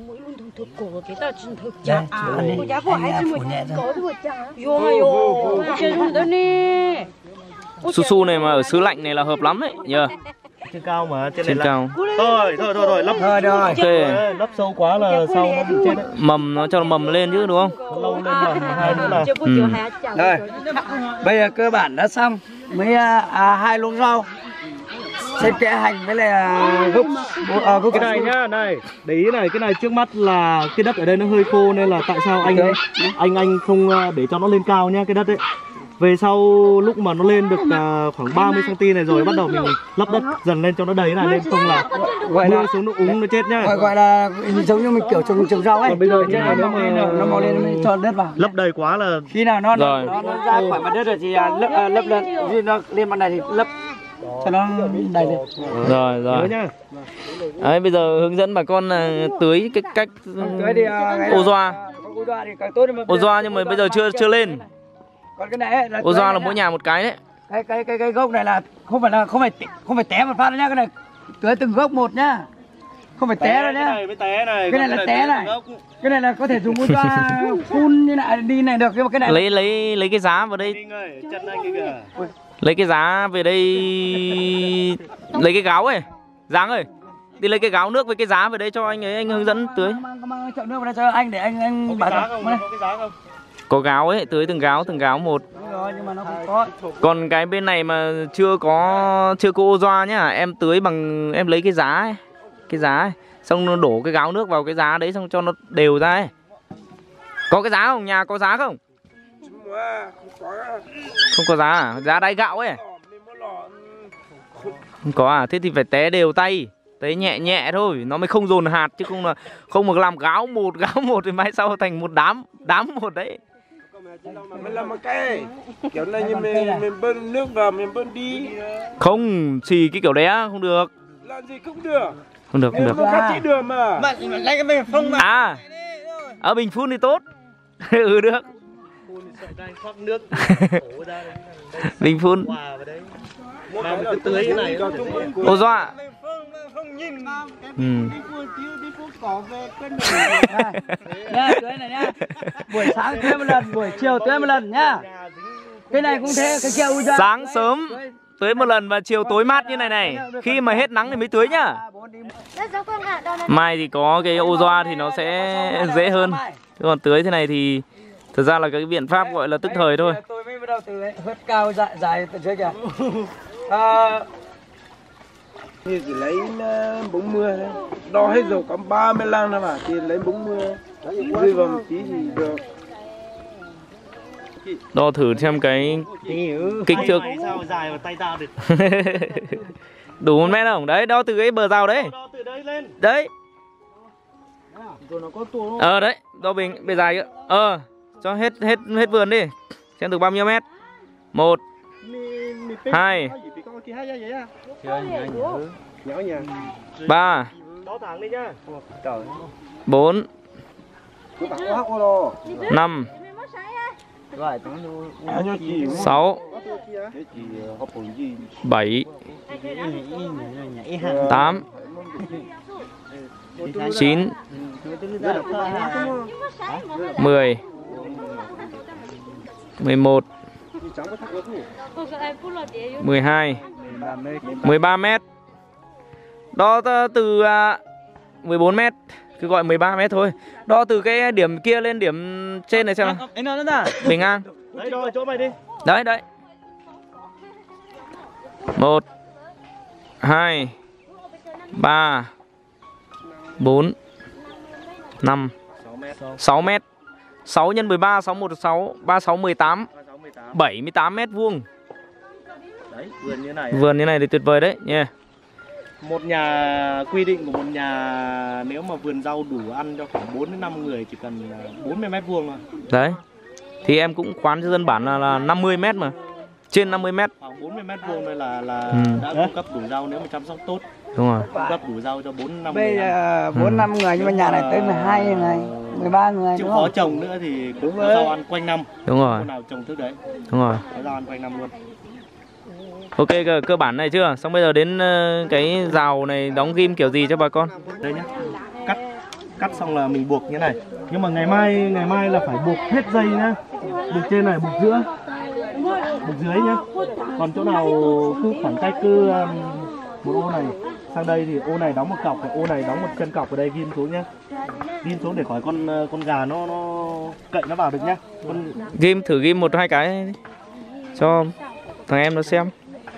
Su su này mà ở xứ lạnh này là hợp lắm đấy nhờ. Trên cao mà, trên Trên này cao. Thôi, lấp Rồi. Ok. lấp sâu quá là sau nó bị chết đấy. Mầm nó cho nó mầm lên chứ đúng không? Nó lâu lên mầm hai nữa là. Rồi. Bây giờ cơ bản đã xong. Mới 2 luống rau. Xếp kẽ hành với lại gốc Cái này nhá, này, để ý này, cái này trước mắt là cái đất ở đây nó hơi khô nên là tại sao anh không để cho nó lên cao nhá, cái đất ấy. Về sau lúc mà nó lên được khoảng 30 cm này rồi bắt đầu mình lấp đất dần lên cho nó đầy này lên, không là mưa xuống nó úng nó chết nhá. gọi là giống như mình kiểu trồng rau ấy. Còn bây giờ trên này nếu mà nó màu lên mình cho đất vào. lấp đầy quá là Khi nào nó ra khỏi mặt đất rồi thì lấp lên, khi nó lên mặt này thì lấp cho nó đầy lên. Rồi. nhớ nhá. Đấy, bây giờ hướng dẫn bà con là tưới cái cách Tưới thì ô doa. thì càng tốt nhưng mà Ô doa nhưng mà bây giờ chưa lên. còn cái này là Ô doa là mỗi nhà một cái đấy. cái gốc này là không phải té một phát đâu nhá, cái này tưới từng gốc một nhá, không phải té đâu nhá. Cái này mới té này. Cái này là té này, cái này là có thể dùng ô doa phun như này đi này được, nhưng mà cái này Lấy cái giá vào đây. Chân anh kìa. Lấy cái giá về đây. Lấy cái gáo ấy. Giáng ơi, đi lấy cái gáo nước với cái giá về đây cho anh ấy, anh hướng dẫn tưới. mang chậu nước vào đây cho anh để anh bảo Có cái giá không? Có gáo ấy, tưới từng gáo một. Đúng rồi, nhưng mà nó không có. Còn cái bên này mà chưa có ô doa nhá, em tưới bằng, em lấy cái giá ấy, xong nó đổ cái gáo nước vào cái giá đấy, xong cho nó đều ra ấy. Có cái giá không? Nhà có giá không? Không có giá à? Giá đáy gạo ấy. Không có à? Thế thì phải té đều tay, té nhẹ nhẹ thôi, nó mới không dồn hạt, chứ không mà làm gáo một thì mai sau thành một đám một đấy. Mình làm một cái kiểu này như mình bơm nước vào, mình bơm đi. Không, xì cái kiểu đấy á, không được. Làm gì cũng được. Không được. Không khác chỉ được mà. Lấy cái bình phun mà. À, ở bình phun thì tốt. Ừ được. Bình phun. Mà mình cứ tưới cái này. Ô doa. Nhá, tưới này nhá. Buổi sáng tưới một lần, buổi chiều tưới một lần nhá. Cái này cũng thế, cái kia ô doa. Sáng sớm tưới một lần và chiều tối mát như này. Khi mà hết nắng thì mới tưới nhá. Mai thì có cái ô doa thì nó sẽ dễ hơn. Chứ còn tưới thế này thì thực ra là cái biện pháp gọi là tức thời thôi. Tôi mới bắt đầu từ hớt cao dài từ dưới kìa. Thì chỉ lấy bóng mưa thôi. Đo hết rồi có 30 lăng thôi mà, thì lấy bóng mưa rơi vào một tí thì được. Đo thử xem cái kích thước sao dài mà tay tao được. đủ 1 mét không? Đấy, đo từ cái bờ rào đấy. Đo từ đây lên. Đấy. Rồi nó có tua. Đấy, đo bề dài nữa. Cho hết vườn đi. Xem được bao nhiêu mét? 1 2 3 Đo thẳng đi nhá. 4 5 6 7 8 9 10 11 12 13 mét. Đo từ 14 mét. Cứ gọi 13 mét thôi. Đo từ cái điểm kia lên điểm trên này xem nào. Bình ngang. Đấy, đo chỗ mày đi. Đấy. 1 2 3 4 5 6 mét. 6 x 13 616 36 18 78 mét vuông. Đấy, vườn như này. Vườn như này thì tuyệt vời đấy nha. Một nhà quy định của một nhà nếu mà vườn rau đủ ăn cho khoảng 4 đến 5 người chỉ cần 40 mét vuông thôi. Đấy. Thì em cũng khoán cho dân bản là 50 mét mà. Trên 50 mét. Khoảng 40 mét vuông đây là đã cung cấp đủ rau nếu mà chăm sóc tốt. Đúng rồi. Cung cấp đủ rau cho 4 5 Bây người. giờ 4-5 người nhưng mà nhà này tới 12 người, 13 người. Chịu khó trồng nữa thì cũng có rau ăn quanh năm. Đúng rồi. Hôm nào trồng thức đấy. Đúng rồi. Có rau ăn quanh năm luôn. Ok, cơ bản này chưa? Xong bây giờ đến cái rào này đóng ghim kiểu gì cho bà con? Đây nhá. Cắt xong là mình buộc như này. Nhưng mà ngày mai là phải buộc hết dây nhá. Buộc trên này, buộc giữa. Buộc dưới nhá. Còn chỗ nào cứ khoảng cách cứ một ô này sang đây thì ô này đóng một cọc, ô này đóng một chân cọc ở đây ghim xuống nhá. Ghim xuống để khỏi con gà nó cậy nó vào được nhá. Thử ghim 1-2 cái cho thằng em nó xem.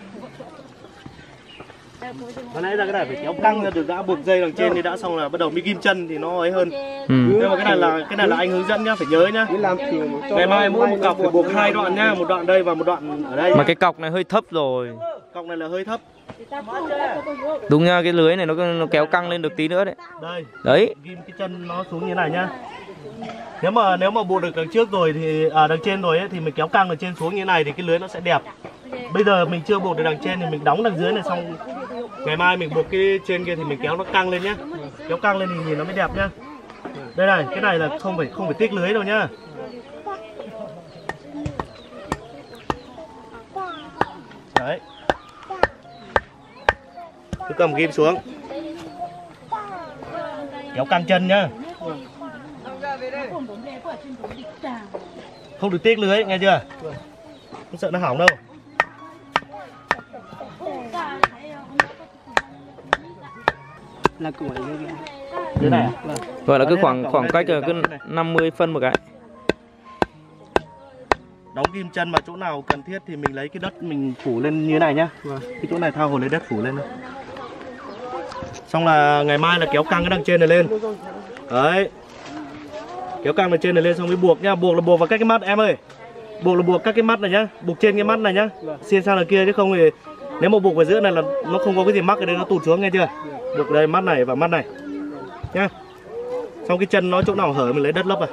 Hồi nãy ra cái này phải kéo căng ra được, đã buộc dây đằng trên thì đã xong là bắt đầu mới ghim chân thì nó ấy hơn. Nhưng mà cái này là anh hướng dẫn nhá, phải nhớ nhá. Ngày mai mỗi một cọc phải buộc 2 đoạn nhá, một đoạn đây và một đoạn ở đây. Mà cái cọc này hơi thấp rồi. Cọc này là hơi thấp. Đúng nha, cái lưới này nó kéo căng lên được tí nữa đấy. Đây. Đấy. Ghim cái chân nó xuống như này nhá. Nếu mà buộc được đằng trước rồi thì đằng trên rồi ấy, thì mình kéo căng ở trên xuống như này thì cái lưới nó sẽ đẹp. Bây giờ mình chưa buộc được đằng trên thì mình đóng đằng dưới này xong ngày mai mình buộc cái trên kia thì mình kéo nó căng lên nhá. Kéo căng lên thì nhìn nó mới đẹp nhá. Đây này, cái này là không phải tiếc lưới đâu nhá. Đấy. Cứ cầm ghim xuống. Kéo căng chân nhá. Không được tiếc lưới, nghe chưa? Không sợ nó hỏng đâu. Là củi Thế này à? Gọi là cứ khoảng cách cứ 50 phân một cái. Đóng ghim chân mà chỗ nào cần thiết thì mình lấy cái đất mình phủ lên như thế này nhá. Cái chỗ này thao hồ lấy đất phủ lên thôi. Xong là ngày mai là kéo căng cái đằng trên này lên. Đấy. Kéo căng đằng trên này lên xong mới buộc nhá. Buộc là buộc vào các cái mắt em ơi. Buộc là buộc các cái mắt này nhá. Buộc trên cái mắt này nhá. Xiên sang đằng kia chứ không thì nếu mà buộc vào giữa này là nó không có cái gì mắc ở đây nó tụt xuống, nghe chưa? Buộc đây mắt này và mắt này nhá. Xong cái chân nó chỗ nào hở mình lấy đất lấp à.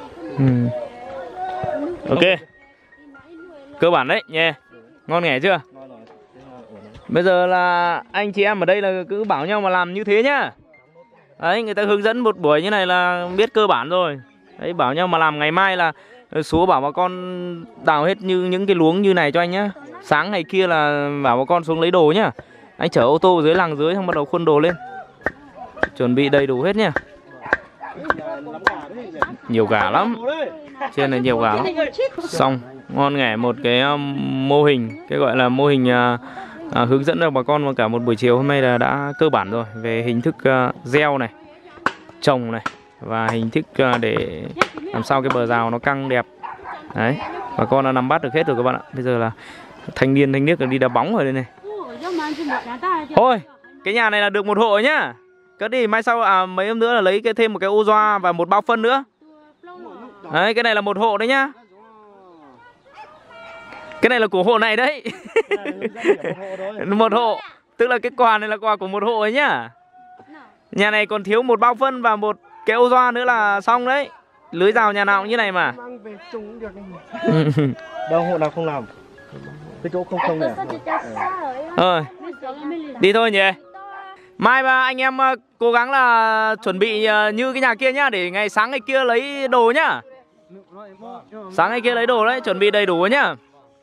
Ok. Cơ bản đấy nha. Ngon nghẻ chưa? Bây giờ là anh chị em ở đây là cứ bảo nhau mà làm như thế nhá. Đấy, người ta hướng dẫn một buổi như này là biết cơ bản rồi. Đấy, bảo nhau mà làm ngày mai là số bảo bà con đào hết như những cái luống như này cho anh nhá. Sáng ngày kia là bảo bà con xuống lấy đồ nhá. Anh chở ô tô dưới làng dưới xong bắt đầu khuân đồ lên. Chuẩn bị đầy đủ hết nhá. Nhiều gà lắm. Trên này nhiều gà lắm. Xong, ngon nghẻ một cái mô hình, cái gọi là mô hình hướng dẫn cho bà con vào cả một buổi chiều hôm nay là đã cơ bản rồi. Về hình thức gieo này, trồng này và hình thức để làm sao cái bờ rào nó căng đẹp. Đấy, bà con đã nắm bắt được hết rồi các bạn ạ. Bây giờ là thanh niên thanh niếc đi đá bóng rồi đây này. Thôi, cái nhà này là được một hộ nhá. Cái đi mai sau mấy hôm nữa là lấy thêm một cái ô doa và một bao phân nữa. Đấy, cái này là một hộ đấy nhá. Cái này là của hộ này đấy. Một hộ. Tức là cái quà này là quà của một hộ ấy nhá. Nhà này còn thiếu một bao phân và một cái ô doa nữa là xong đấy. Lưới rào nhà nào cũng như này mà. Đâu hộ nào không làm. Cái chỗ không này. Đi thôi nhỉ. Mai mà anh em cố gắng là chuẩn bị như cái nhà kia nhá. Để ngày sáng ngày kia lấy đồ nhá. Sáng ngày kia lấy đồ đấy. Chuẩn bị đầy đủ nhá.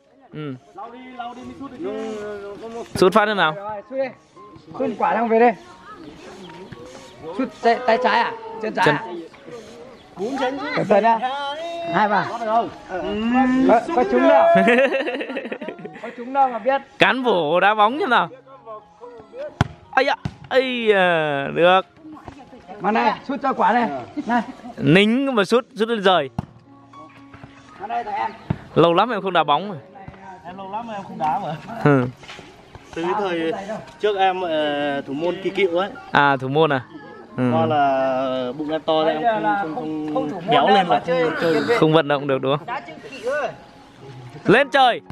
Sút phát thế nào? Sút quả đang về đây. Sút tay trái à? Chân trái à? Cẩn thận nha. 2 bà. Có trúng đâu. Có trúng đâu mà biết. Cán bổ đá bóng như nào? Ây ạ. Ây à, được. Mà này, sút cho quả này. Này. Nính mà sút lên rời. Ở đây thằng em. Lâu lắm em không đá bóng rồi. Em lâu lắm em không đá mà. Từ cái thời trước em thủ môn kỳ cựu ấy. À, thủ môn à? Do là bụng em to em không béo lên mà không vận động được đúng không? Lên trời.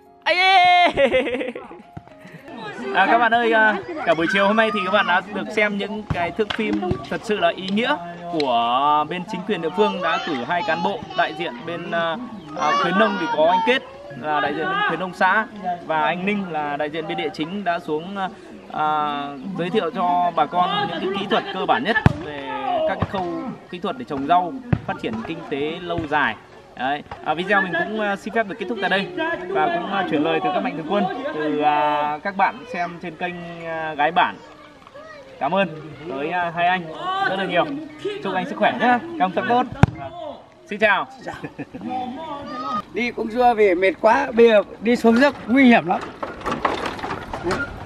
Các bạn ơi, cả buổi chiều hôm nay thì các bạn đã được xem những cái thước phim thật sự là ý nghĩa của bên chính quyền địa phương đã cử 2 cán bộ đại diện bên khuyến nông thì có anh Kết là đại diện bên khuyến nông xã và anh Ninh là đại diện bên địa chính đã xuống giới thiệu cho bà con những cái kỹ thuật cơ bản nhất về các cái khâu kỹ thuật để trồng rau, phát triển kinh tế lâu dài. Đấy. Video mình cũng xin phép được kết thúc tại đây và cũng chuyển lời từ các mạnh thường quân, từ các bạn xem trên kênh Gái Bản. Cảm ơn tới hai anh rất là nhiều. Chúc anh sức khỏe nhé, công tác tốt. Xin chào. Đi cũng chưa về mệt quá, bây giờ đi xuống dốc nguy hiểm lắm.